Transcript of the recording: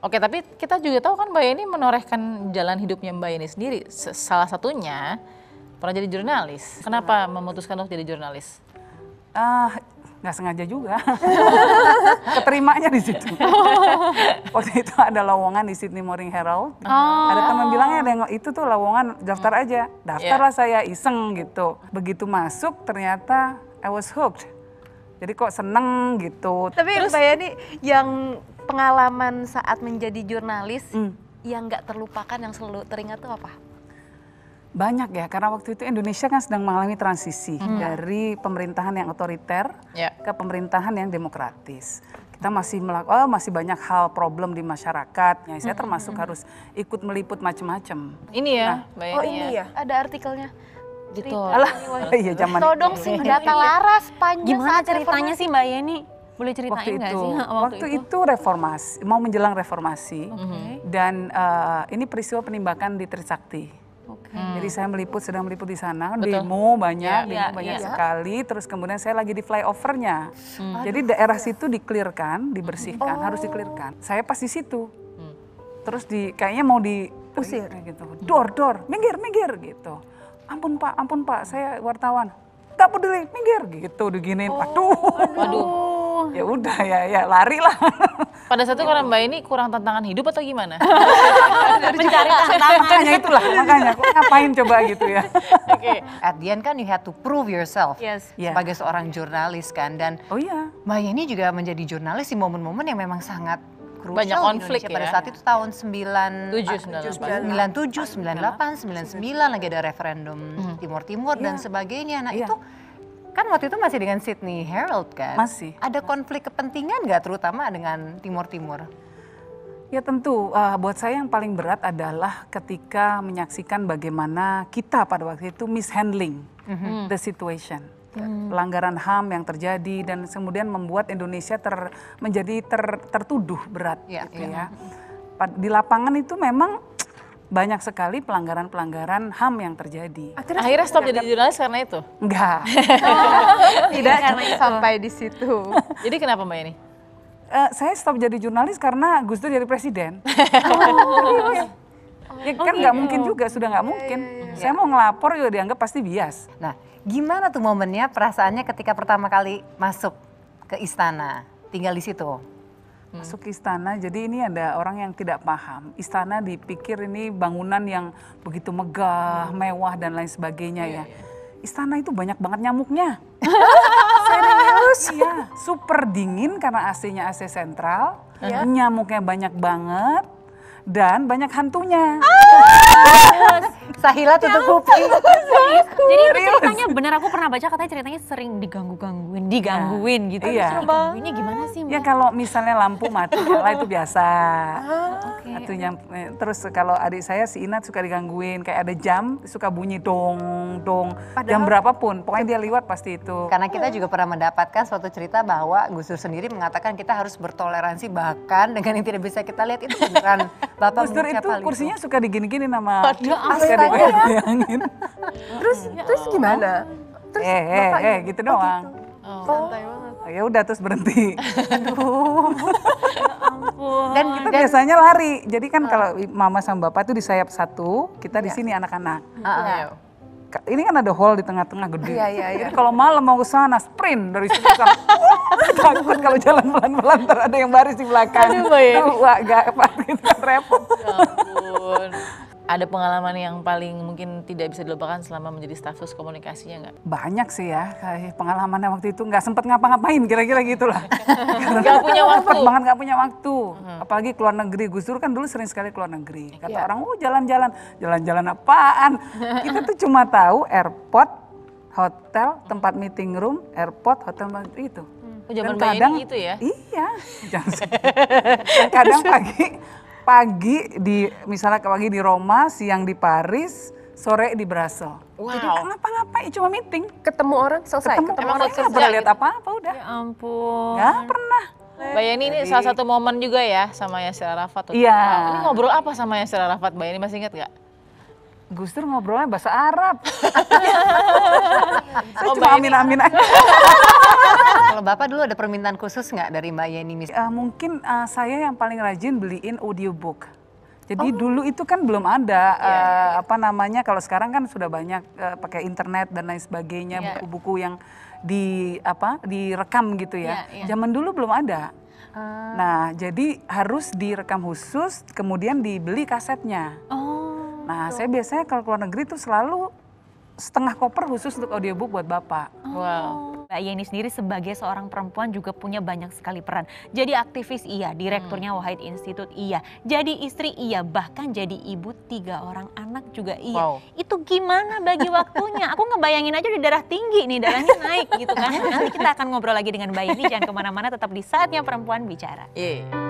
Oke, tapi kita juga tahu kan Mbak Yeni menorehkan jalan hidupnya Mbak Yeni sendiri. Salah satunya pernah jadi jurnalis. Kenapa memutuskan untuk jadi jurnalis? Nggak sengaja juga. Keterimanya di situ. Waktu itu ada lowongan di Sydney Morning Herald. Ada teman bilangnya ada yang itu tuh lowongan, daftar aja. Daftarlah saya iseng gitu. Begitu masuk ternyata I was hooked. Jadi kok seneng gitu. Tapi Mbak Yeni yang pengalaman saat menjadi jurnalis yang nggak terlupakan, yang selalu teringat tuh apa? Banyak ya, karena waktu itu Indonesia kan sedang mengalami transisi dari pemerintahan yang otoriter ke pemerintahan yang demokratis. Kita masih masih banyak hal problem di masyarakat. Saya termasuk harus ikut meliput macam-macam. Ini ya, Mbak Yeni. Oh ini ya, ada artikelnya. Gitu. Iya zaman Todong sih data laras panjang. Gimana ceritanya sih Mbak Yeni? Boleh ceritain nggak sih waktu itu reformasi, mau menjelang reformasi, dan ini peristiwa penembakan di Trisakti. Jadi saya sedang meliput di sana, demo banyak, sekali. Terus kemudian saya lagi di flyovernya. Jadi daerah situ dikelirkan, dibersihkan, harus dikelirkan. Saya pas di situ. Terus kayaknya mau diusir gitu. Dor, minggir gitu. Ampun Pak, saya wartawan. Tak peduli, minggir gitu, diginiin. Waduh. Ya udah ya lari lah. Pada saat itu karena Mbak ini kurang tantangan hidup atau gimana? Mencari tantangan. Makanya ngapain coba gitu ya. Oke. At the end kan you had to prove yourself sebagai seorang jurnalis kan. Dan Mbak Yeni juga menjadi jurnalis di momen-momen yang memang sangat krusial banyak konflik di Indonesia. Pada saat itu tahun 97, 98, 99 lagi ada referendum Timur dan sebagainya. Nah itu kan waktu itu masih dengan Sydney Herald kan? Masih. Ada konflik kepentingan nggak terutama dengan Timur? Ya tentu, buat saya yang paling berat adalah ketika menyaksikan bagaimana kita pada waktu itu mishandling the situation. Pelanggaran HAM yang terjadi dan kemudian membuat Indonesia menjadi tertuduh berat gitu ya. Di lapangan itu memang banyak sekali pelanggaran-pelanggaran HAM yang terjadi. Akhirnya stop jadi jurnalis karena itu? Enggak. Tidak karena sampai di situ. Jadi kenapa Mbak Yeni? Saya stop jadi jurnalis karena Gus Dur jadi presiden. Ya kan nggak mungkin juga, sudah nggak mungkin. Saya mau ngelapor juga dianggap pasti bias. Nah, gimana tuh momennya, perasaannya ketika pertama kali masuk ke istana, tinggal di situ? Masuk ke istana, jadi ini ada orang yang tidak paham. Istana dipikir ini bangunan yang begitu megah, mewah dan lain sebagainya ya. Istana itu banyak banget nyamuknya. Serius? Iya, super dingin karena AC-nya AC sentral, nyamuknya banyak banget. Dan banyak hantunya. Sahila tutup kuping. Jadi itu ceritanya benar, aku pernah baca katanya ceritanya sering digangguin gitu. Iya. Digangguinnya gimana sih Mbak? Ya kalau misalnya lampu mati nyala itu biasa. Terus kalau adik saya si Inat suka digangguin, kayak ada jam suka bunyi dong. Jam berapapun, pokoknya dia liwat pasti itu. Karena kita juga pernah mendapatkan suatu cerita bahwa Gus Dur sendiri mengatakan kita harus bertoleransi bahkan dengan yang tidak bisa kita lihat. Itu beneran Bapak Gus Dur itu kursinya suka digini-gini nama bayangin. Terus gimana? Terus gitu doang. Santai banget. Ya udah terus berhenti. Dan kita biasanya lari. Jadi kan kalau mama sama bapak itu di sayap satu, kita di sini anak-anak. Ini kan ada hall di tengah-tengah gede. Jadi kalau malam mau ke sana sprint dari situ. Takut kalau jalan pelan-pelan ntar ada yang baris di belakang. Aduh Mbak Yeni. Wah gak repot. Ya ampun. Ada pengalaman yang paling mungkin tidak bisa dilupakan selama menjadi stafsus komunikasinya nggak? Banyak sih ya, kayak pengalamannya waktu itu nggak sempet ngapa-ngapain, kira-kira gitulah. Nggak punya waktu? Banget nggak punya waktu, apalagi keluar negeri. Gus Dur kan dulu sering sekali keluar negeri. Kata orang, jalan-jalan apaan? Kita tuh cuma tahu airport, hotel, tempat meeting room, airport, hotel, itu. Zaman Mbak Yeni gitu ya? Iya, kadang pagi misalnya pagi di Roma, siang di Paris, sore di Brussels. Jadi nggak ngapa-ngapain, cuma meeting. Ketemu orang selesai. Ketemu orang, nggak pernah lihat apa-apa udah. Ya ampun. Nggak pernah. Mbak Yeni ini salah satu momen juga ya sama Yasir Arafat. Iya. Ini ngobrol apa sama Yasir Arafat, Mbak Yeni masih ingat nggak? Gus Dur ngobrolnya bahasa Arab. Saya cuma amin-amin aja. Kalau Bapak dulu ada permintaan khusus nggak dari Mbak Yeni? Mungkin saya yang paling rajin beliin audiobook. Jadi dulu itu kan belum ada apa namanya, kalau sekarang kan sudah banyak pakai internet dan lain sebagainya, buku-buku yang direkam gitu ya. Zaman dulu belum ada. Nah, jadi harus direkam khusus, kemudian dibeli kasetnya. Nah, saya biasanya kalau keluar negeri tuh selalu setengah koper khusus untuk audiobook buat Bapak. Wow. Mbak Yeni sendiri sebagai seorang perempuan juga punya banyak sekali peran. Jadi aktivis iya, direkturnya Wahid Institute iya, jadi istri iya, bahkan jadi ibu 3 orang anak juga iya. Wow. Itu gimana bagi waktunya? Aku ngebayangin aja di darah tinggi nih, darahnya naik gitu kan. Nanti kita akan ngobrol lagi dengan Mbak Yeni, jangan kemana-mana, tetap di Saatnya Perempuan Bicara.